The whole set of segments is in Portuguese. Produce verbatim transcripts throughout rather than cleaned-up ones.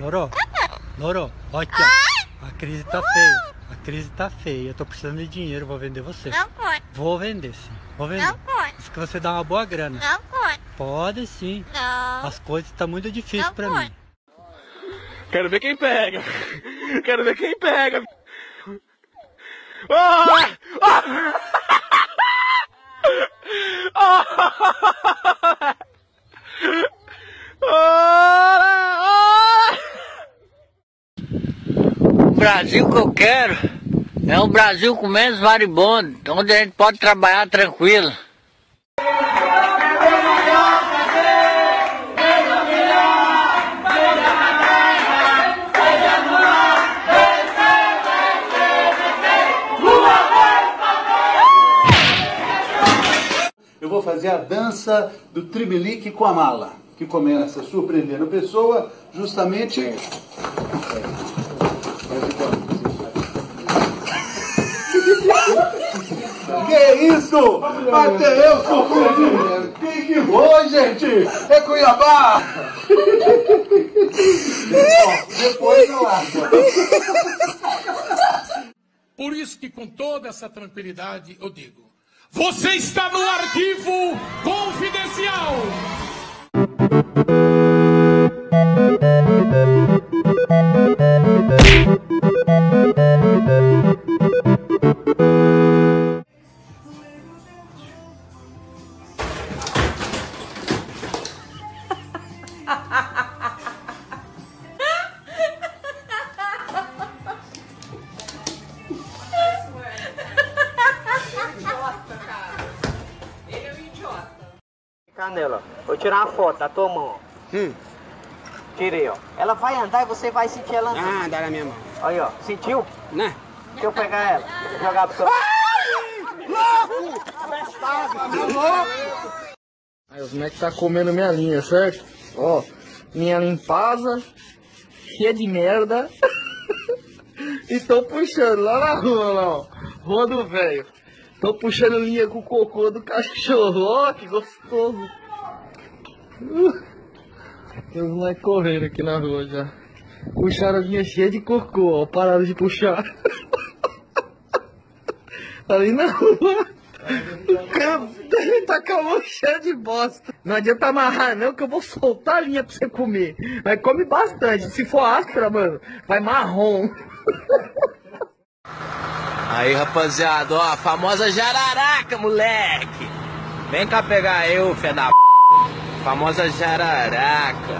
Loro, Loro, ó aqui, ó. A crise tá feia. A crise tá feia. Eu tô precisando de dinheiro, vou vender você. Não pode. Vou vender, sim. Vou vender. Não pode. Diz que você dá uma boa grana. Não pode. Pode sim. Não. As coisas estão muito difíceis Não pra pode. mim. Quero ver quem pega. Quero ver quem pega. Ah! Ah! Ah! O Brasil que eu quero é um Brasil com menos maribondo, onde a gente pode trabalhar tranquilo. Eu vou fazer a dança do trimelique com a mala, que começa surpreendendo a pessoa, justamente... Que isso? Até eu surpreendi! Quem que foi, gente? É Cuiabá! Depois eu acho. Por isso que com toda essa tranquilidade eu digo: você está no arquivo confidencial. Canela, vou tirar uma foto da tua mão. Hum. Tirei, ó. Ela vai andar e você vai sentir ela andando. Ah, dá na minha mão. Aí, ó. Sentiu? Né? Deixa eu pegar ela. Jogar pro seu... Louco! Aí os moleques tá comendo minha linha, certo? Ó, minha limpasa, cheia de merda. E tô puxando lá na rua, lá, ó. Rua do velho. Tô puxando linha com o cocô do cachorro. Ó, que gostoso. Uh, tem uns moleques correndo aqui na rua já. Puxaram a linha cheia de cocô, ó. Pararam de puxar. Ali na rua. O cara tá com a mão cheia de bosta. Não adianta amarrar não, que eu vou soltar a linha pra você comer. Mas come bastante. Se for áspera, mano, vai marrom. Aí, rapaziada, ó, a famosa jararaca, moleque. Vem cá pegar eu, fé da p... Famosa jararaca.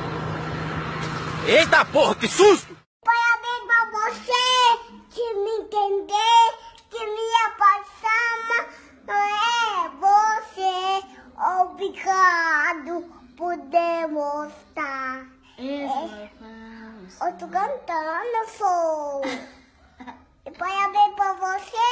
Eita porra, que susto! Parabéns pra você que me entender, que me apaixona. É você. Obrigado por demonstrar. É, eu tô cantando, sou. E parabéns pra você.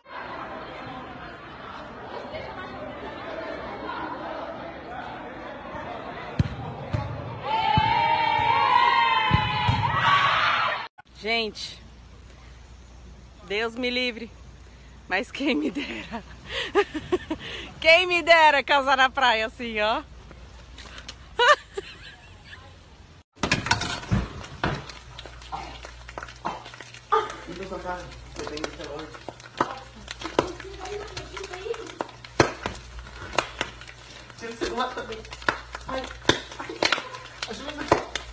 Gente, Deus me livre, mas quem me dera, quem me dera casar na praia assim, ó. Tira o celular também. Ai, ai, ajuda.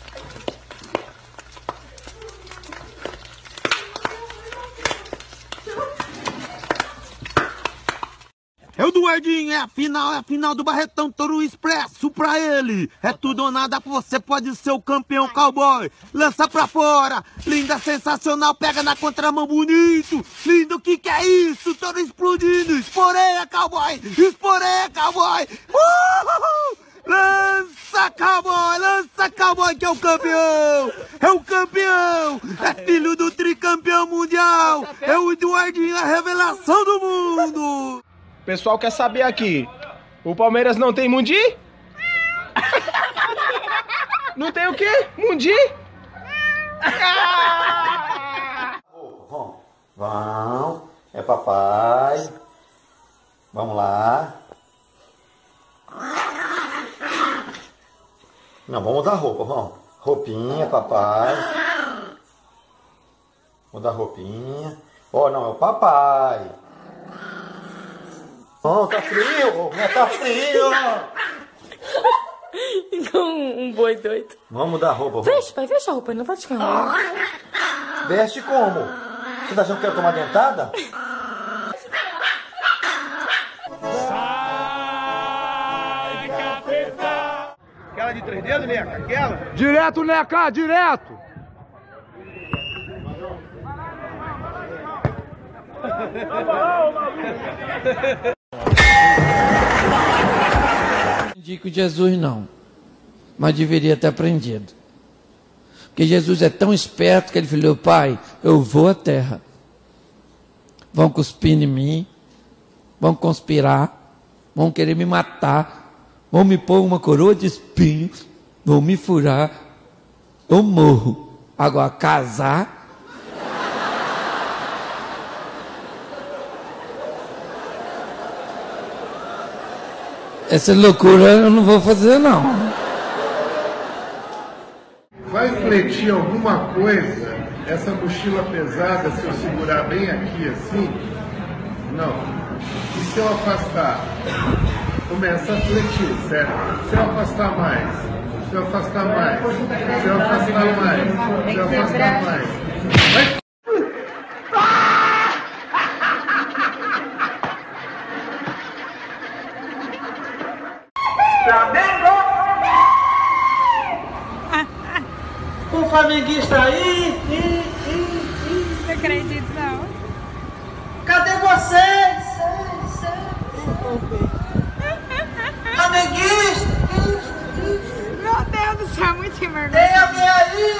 É o Duardinho, é a final, é a final do Barretão Toro Expresso pra ele. É tudo ou nada, você pode ser o campeão cowboy. Lança pra fora, linda, sensacional, pega na contramão bonito. Lindo, que que é isso? Toro explodindo, esporeia cowboy, esporeia cowboy. Uhul! Lança cowboy, lança cowboy que é o campeão. É o campeão, é filho do tricampeão mundial. É o Duardinho, a revelação do mundo. O pessoal quer saber aqui, o Palmeiras não tem Mundi? Não tem o quê? Mundi? Vamos, vamos, é papai. Vamos lá. Não, vamos mudar a roupa, vamos. Roupinha, papai. Vou dar roupinha. Oh, não, é o papai. Oh, tá frio, né? Tá frio. Igual um, um boi doido. Vamos dar roupa. Veste, pai, veste a roupa, não pode ficar. Veste como? Você tá achando que eu quero tomar dentada? Sai, capeta! Aquela de três dedos, Neca? Aquela? Direto, Neca, direto! Não indico Jesus não, mas deveria ter aprendido. Porque Jesus é tão esperto que ele falou: pai, eu vou à terra. Vão cuspir em mim, vão conspirar, vão querer me matar, vão me pôr uma coroa de espinhos, vão me furar, eu morro. Agora, casar... essa loucura eu não vou fazer, não. Vai refletir alguma coisa, essa mochila pesada, se eu segurar bem aqui assim? Não. E se eu afastar? Começa a refletir, certo? Se eu afastar mais, se eu afastar mais, se eu afastar mais, se eu afastar mais. Vai. Flamengo! O flamenguista aí! Não acredito, não. Cadê vocês? Flamenguista! Meu Deus do céu, muito vergonha. Tem alguém aí?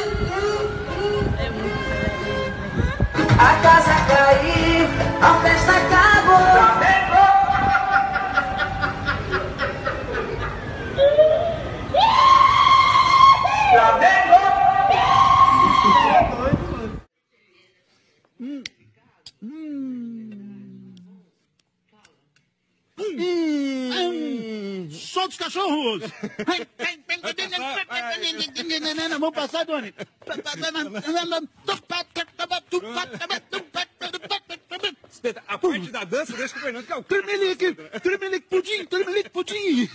A casa caiu, a festa acabou. Flamengo! Flamengo! Hum. Hum. Hum. Solta os cachorros! Vamos passar, Doni! A parte da dança deixa com o Fernando, que é o Tremelique! Tremelique pudim! Tremelique pudim!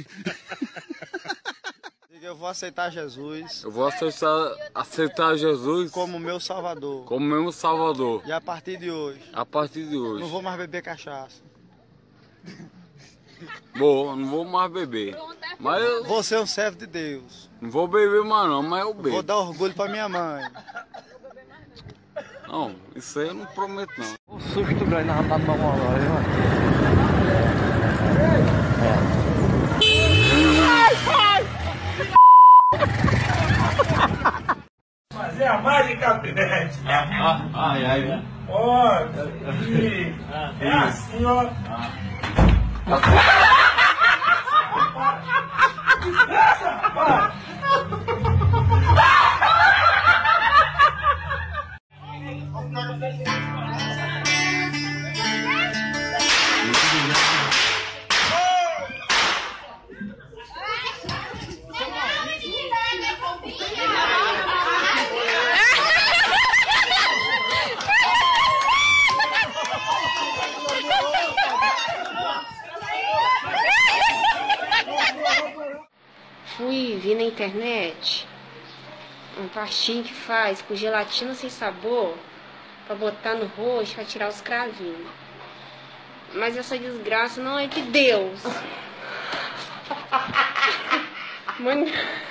Eu vou aceitar Jesus. Eu vou aceitar, aceitar Jesus como meu salvador. Como meu salvador. E a partir de hoje. A partir de hoje. Não vou mais beber cachaça. Vou, não vou mais beber. Mas eu... Vou ser um servo de Deus. Não vou beber mais não, mas eu bebo. Vou dar orgulho pra minha mãe. Não, isso aí eu não prometo não. O susto grande na rapaz do meu mano. Fazer a mágica, Pinete. Ai, ai. Ó, e é assim, ó. Fui, vi na internet um pastinho que faz com gelatina sem sabor pra botar no rosto pra tirar os cravinhos. Mas essa desgraça não é de Deus. Mano,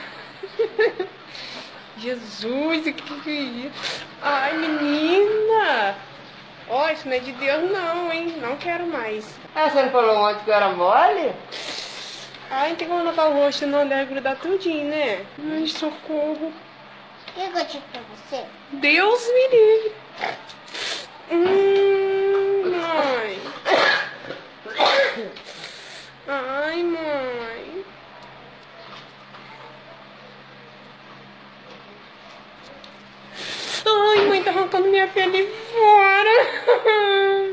Jesus, o que que é isso? Ai, menina! Ó, isso não é de Deus não, hein? Não quero mais. Ah, você não falou ontem que eu era mole? Ai, tem como anotar o rosto não deve grudar tudinho, né? Ai, socorro. O que eu digo pra você? Deus me livre. Hum, mãe. Ai, mãe. Ai, mãe, tá arrancando minha pele fora.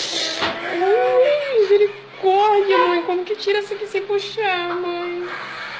Ai, misericórdia, mãe. Como que tira isso aqui sem puxar, mãe?